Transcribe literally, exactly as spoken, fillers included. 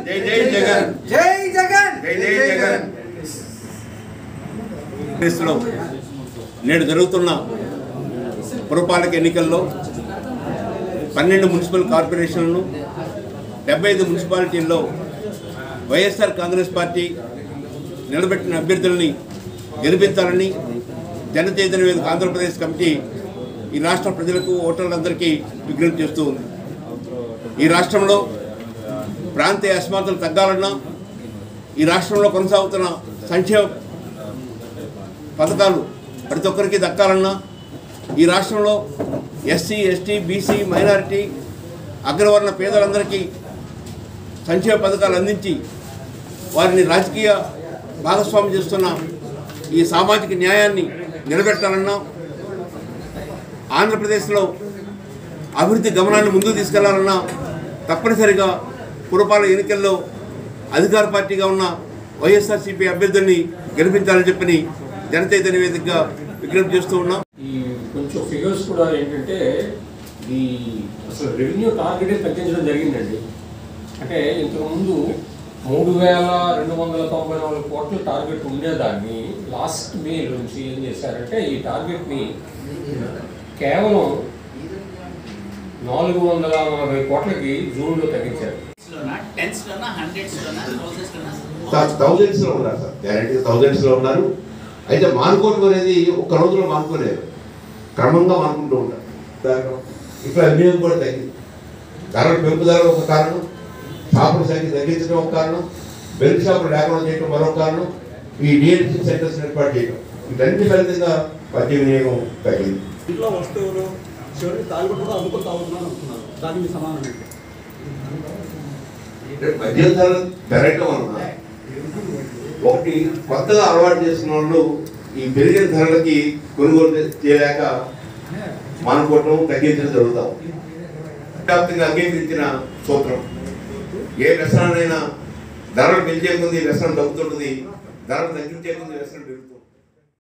జై జై జగన్ జై జగన్ జై జై జగన్. దేశంలో నేడు జరుగుతున్న పురపాలక ఎన్నికల్లో పన్నెండు మున్సిపల్ కార్పొరేషన్లను డెబ్బై ఐదు మున్సిపాలిటీల్లో వైఎస్ఆర్ కాంగ్రెస్ పార్టీ నిలబెట్టిన అభ్యర్థులని గెలిపించాలని జనచైతన్య వేదిక ఆంధ్రప్రదేశ్ కమిటీ ఈ రాష్ట్ర ప్రజలకు ఓటర్లందరికీ విజ్ఞప్తి చేస్తూ ఉంది. ఈ రాష్ట్రంలో ప్రాంతీయ అసమానతలు తగ్గాలన్నా, ఈ రాష్ట్రంలో కొనసాగుతున్న సంక్షేమ పథకాలు ప్రతి ఒక్కరికి దక్కాలన్నా, ఈ రాష్ట్రంలో ఎస్సీ ఎస్టీ బీసీ మైనారిటీ అగ్రవర్ణ పేదలందరికీ సంక్షేమ పథకాలు అందించి వారిని రాజకీయ భాగస్వామ్యం చేస్తున్న ఈ సామాజిక న్యాయాన్ని నిలబెట్టాలన్నా, ఆంధ్రప్రదేశ్లో అభివృద్ధి గమనాన్ని ముందుకు తీసుకెళ్లాలన్నా తప్పనిసరిగా పురపాలక ఎన్నికల్లో అధికార పార్టీగా ఉన్న వైఎస్ఆర్సీపీ అభ్యర్థుల్ని గెలిపించాలని చెప్పని జనచైతన్య వేదికగా విజ్ఞప్తి చేస్తూ ఉన్నాం. ఈ కొంచెం ఫిగర్స్ కూడా ఏంటంటే ఈ అసలు రెవెన్యూ టార్గెటే తగ్గించడం జరిగిందండి. అంటే ఇంతకుముందు మూడు వేల రెండు వందల తొంభై నాలుగు కోట్ల టార్గెట్ ఉండేదాన్ని లాస్ట్ మే నుంచి ఏం చేశారంటే ఈ టార్గెట్ని కేవలం నాలుగు వందల నలభై కోట్లకి జూన్లో తగ్గించారు. థౌజండ్స్ లో ఉన్నారు సార్, గ్యారెంటీ థౌజండ్స్ లో ఉన్నారు. అయితే మానుకోవడం అనేది ఒక్క రోజులో మానుకోలేదు, క్రమంగా మానుకుంటూ ఉంటారు. ఇక్కడ వినియోగం కూడా తగ్గింది. ధరల పెంపుదల ఒక కారణం, షాపుల సంఖ్య తగ్గించడం ఒక కారణం, బెల్ట్ షాపులు లేకుండా చేయడం మరొక కారణం, ఈ డిఎన్సీ సెంటర్స్ ఏర్పాటు చేయడం, వీటన్నిటి ఫలితంగా మద్య వినియోగం తగ్గింది. ఇంట్లో వస్తువులు చివరికి తాగుబడి అమ్ముకు తాగుతున్నాను అనుకున్నారు. దానికి సమానం మద్యం ధరలు పెరగటం వలన ఒకటి కొత్తగా అలవాటు చేసిన వాళ్ళు ఈ పెరిగిన ధరలకి కొనుగోలు చేయలేక మానుకోవటం తగ్గించడం జరుగుతాం. వ్యాప్తంగా అంగీకరించిన సూత్రం, ఏ వ్యసనాన్నైనా ధరలు పెంచే ముందు వ్యసనం తగ్గుతుంటుంది, ధరలు తగ్గించే ముందు వ్యసనం పెరుగుతుంది.